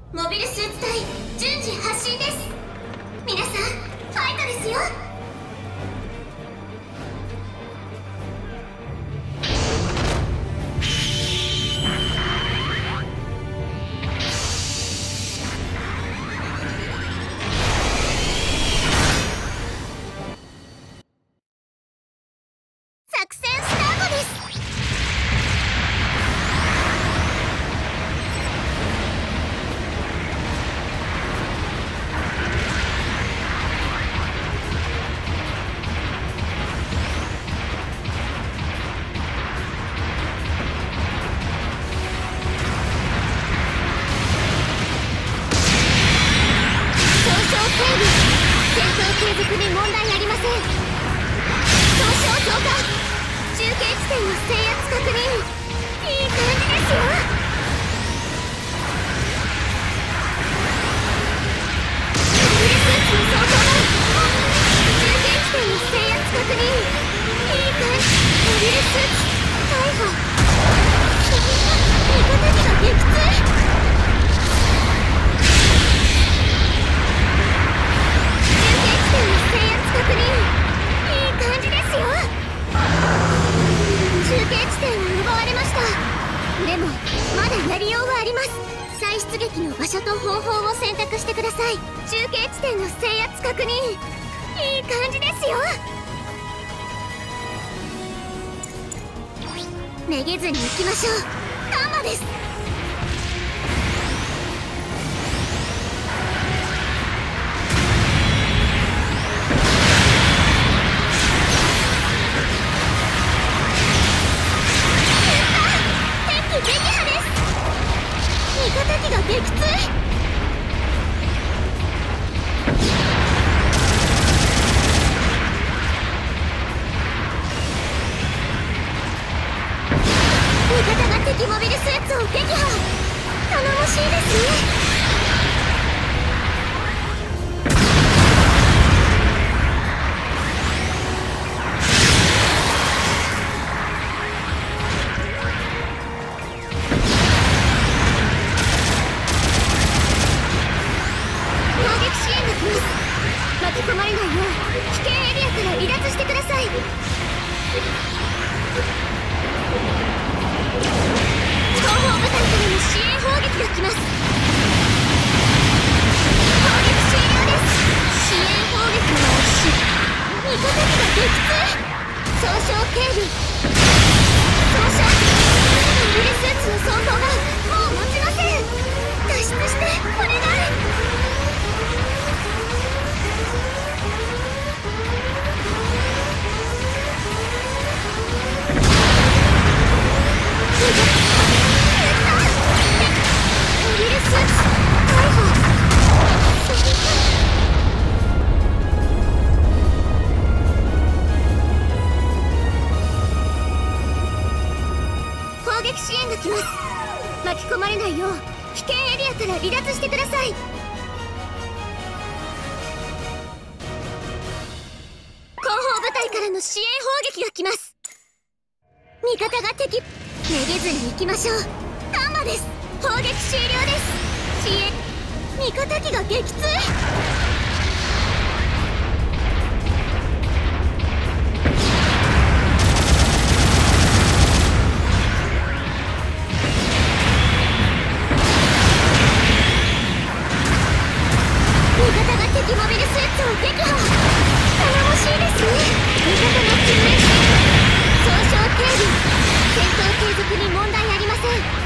モビルスーツ隊順次発進です。皆さんファイトですよ。作戦スタートです。戦闘継続に問題ありません。損傷増加。中継地点の制圧確認。いい感じですよ。モビルスーツの相当だ。中継地点の制圧確認。いい感じ。モビルスーツ大破。味方機が撃墜。制圧確認。いい感じですよ。中継地点を奪われました。でもまだやりようはあります。再出撃の場所と方法を選択してください。中継地点の制圧確認。いい感じですよ。めげずに行きましょう。ガンマです。撃破です。味方機が撃墜。味方が敵モビルスーツを撃破。頼もしいですね。巻き込まれないよう危険エリアから離脱してください。後方部隊からの支援砲撃が来ます。砲撃終了です。支援砲撃の押し。味方機が撃墜。損傷警備。損傷。モビルスーツの装甲がもう持ちません。脱出してお願い。モビルスーツ逮捕。砲撃支援が来ます。巻き込まれないよう危険エリアから離脱してください。後方部隊からの支援砲撃が来ます。味方が敵。めげずに行きましょう。ガンマです。砲撃終了です。支援。味方機が撃墜。味方が敵モビルスーツを撃破。頼もしいですね。味方の救援。損傷警備。戦闘継続に問題ありません。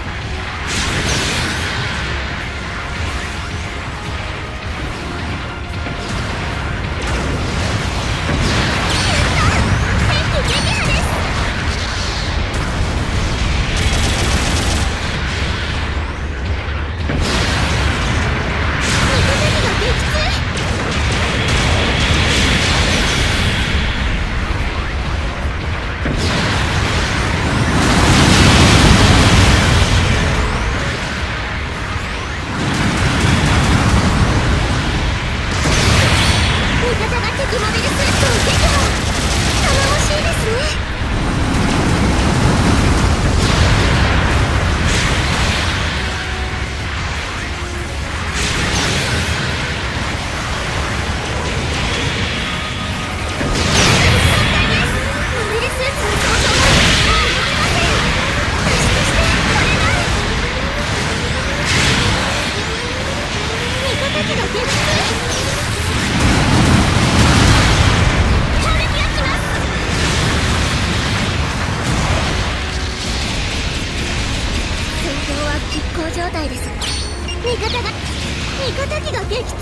拮抗状態です。味方機が撃墜。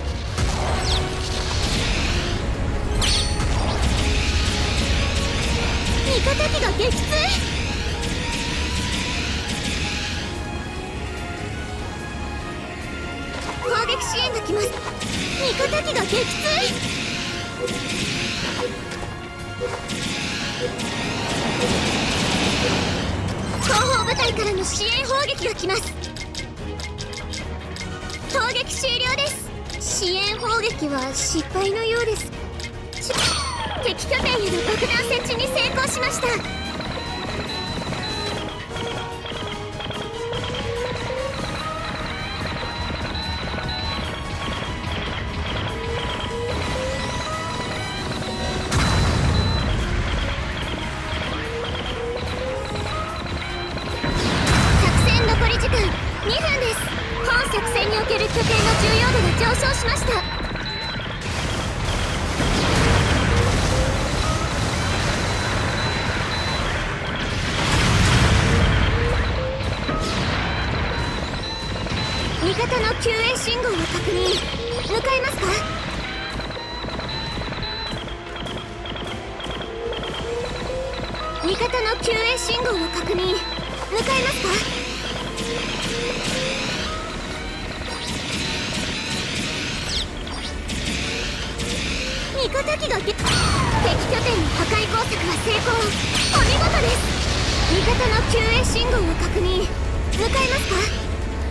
味方機が撃墜。攻撃支援が来ます。味方機が撃墜。後方部隊からの支援砲撃が来ます。攻撃終了です。支援砲撃は失敗のようです。敵拠点への爆弾設置に成功しました。作戦残り時間2分です。本作戦における拠点の重要度が上昇しました。味方の救援信号を確認。向かいますか？味方の救援信号を確認。向かいますか？味方機が敵拠点の破壊工作は成功。お見事です。味方の救援信号を確認。向かいますか？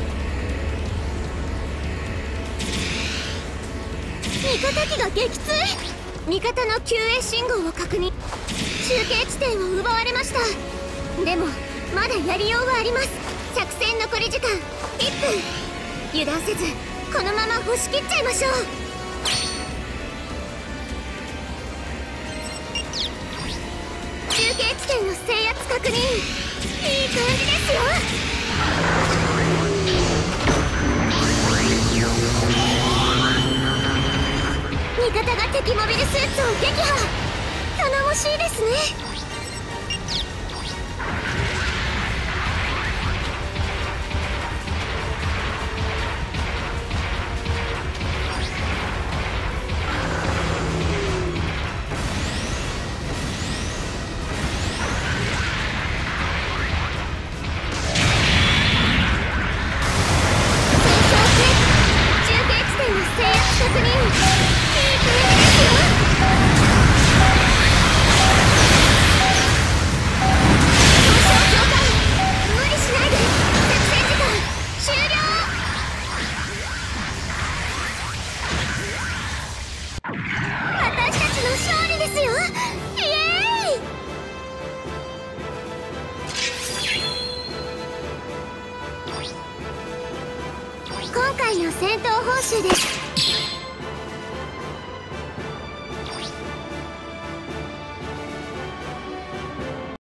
味方機が撃墜。味方の救援信号を確認。中継地点を奪われました。でもまだやりようはあります。作戦残り時間1分。油断せずこのまま押し切っちゃいましょう。中継地点の制圧確認。いい感じですよ。味方が敵モビルスーツを撃破。頼もしいですね。今回の戦闘報酬です。